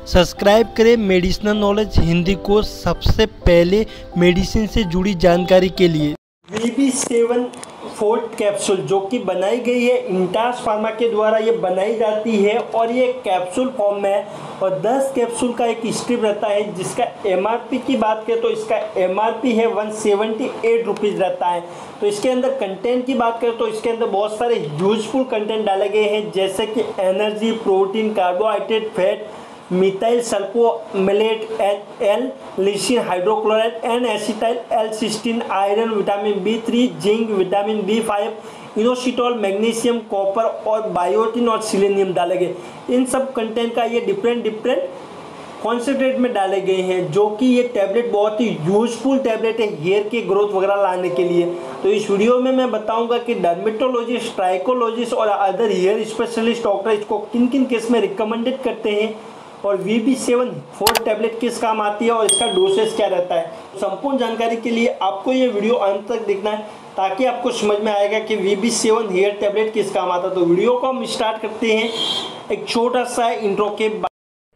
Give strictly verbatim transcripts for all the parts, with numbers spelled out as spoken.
Subscribe करें medicinal knowledge Hindi को सबसे पहले मेडिसिन से जुड़ी जानकारी के लिए। V B seven forte capsule जो कि बनाई गई है इंटास फार्मा के द्वारा ये बनाई जाती है और ये कैप्सूल फॉर्म में है और दस कैप्सूल का एक स्ट्रिप रहता है जिसका एमआरपी की बात करें तो इसका एमआरपी है वन सेवेंटी एट रुपीज़ रहता है। तो इसके अंदर कंटेंट की बात करें तो इसके अंदर बहुत सारे यूजफुल कंटेंट डाले गए हैं जैसे कि energy, protein, carbohydrate, fat, methyl सल्फोमेलेट L, lysine hydrochloride, N acetyl L cysteine, iron, vitamin B three, zinc, vitamin B five, inositol, magnesium, copper और बायोटिन और सिलेनियम डाले गए। इन सब कंटेंट का ये डिफरेंट डिफरेंट कॉन्सेंट्रेट में डाले गए हैं जो कि ये टैबलेट बहुत ही यूजफुल टैबलेट है हेयर के ग्रोथ वगैरह लाने के लिए। तो इस वीडियो में मैं बताऊंगा कि डर्मेटोलॉजिस्ट, ट्राइकोलॉजिस्ट और अदर हेयर स्पेशलिस्ट डॉक्टर इसको किन किन केस में रिकमेंडेड करते हैं और V B seven forte tablet किस काम आती है और इसका डोसेज क्या रहता है। संपूर्ण जानकारी के लिए आपको ये वीडियो अंत तक देखना है ताकि आपको समझ में आएगा कि V B seven hair tablet किस काम आता है। तो वीडियो को हम स्टार्ट करते हैं एक छोटा सा इंट्रो के बाद।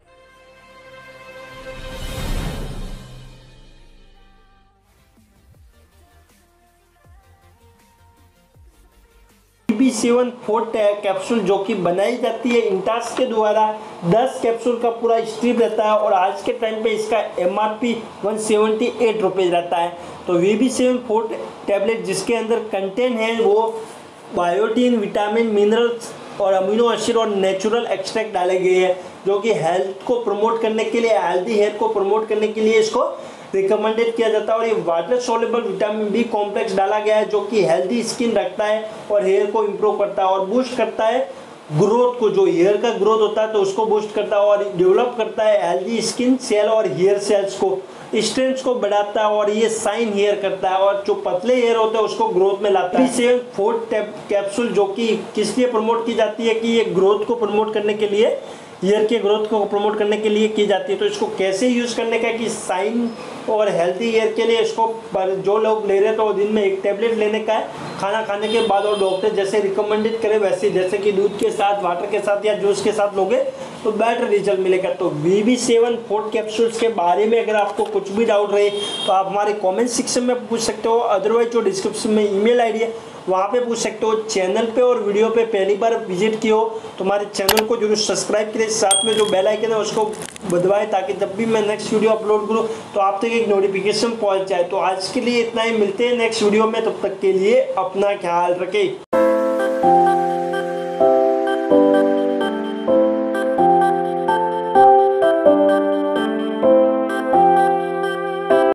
V B seven forte capsule जो कि बनाई जाती है इंटास के द्वारा दस कैप्सूल का पूरा स्ट्रिप रहता है और आज के टाइम पे इसका MRP one seventy eight rupees रहता है। तो V B seven forte tablet जिसके अंदर कंटेंट है वो बायोटिन, विटामिन, मिनरल्स और अमीनो एसिड और नेचुरल एक्सट्रैक्ट डाले गए हैं जो कि हेल्थ को प्रमोट करने के लिए, हेल्दी हेयर को प्रमोट करने के लिए इसको रिकमेंडेड किया जाता है। और ये water soluble vitamin B complex डाला गया है जो कि हेल्दी स्किन रखता है और हेयर को इम्प्रूव करता है और बूस्ट करता है ग्रोथ को, जो हेयर का ग्रोथ होता है तो उसको बूस्ट करता है और डेवलप करता है हेल्दी स्किन सेल और हेयर सेल्स को, स्ट्रेंथ को बढ़ाता है और ये शाइन हेयर करता है और जो पतले हेयर होते हैं उसको ग्रोथ में लाता है। V B seven forte capsule जो कि किस लिए प्रमोट की जाती है कि ये ग्रोथ को प्रमोट करने के लिए, हेयर के ग्रोथ को प्रमोट करने के लिए की जाती है। तो इसको कैसे यूज़ करने का कि शाइन और हेल्थी हेयर के लिए इसको जो लोग ले रहे हैं तो दिन में एक टेबलेट लेने का है खाना खाने के बाद और डॉक्टर जैसे रिकमेंडेड करे वैसे, जैसे कि दूध के साथ, वाटर के साथ या जूस के साथ लोगे तो बेटर रिजल्ट मिलेगा। तो V B seven forte capsules के बारे में अगर आपको कुछ भी डाउट रहे तो आप हमारे कमेंट सेक्शन में पूछ सकते हो, अदरवाइज जो डिस्क्रिप्शन में ईमेल आईडी है वहाँ पे पूछ सकते हो। चैनल पे और वीडियो पे पहली बार विजिट किए हो तो हमारे चैनल को जरूर सब्सक्राइब करें, साथ में जो बेल आइकन है उसको दबाएं ताकि जब भी मैं नेक्स्ट वीडियो अपलोड करूँ तो आप तक एक नोटिफिकेशन पहुँच जाए। तो आज के लिए इतना ही, मिलते हैं नेक्स्ट वीडियो में, तब तक के लिए अपना ख्याल रखें।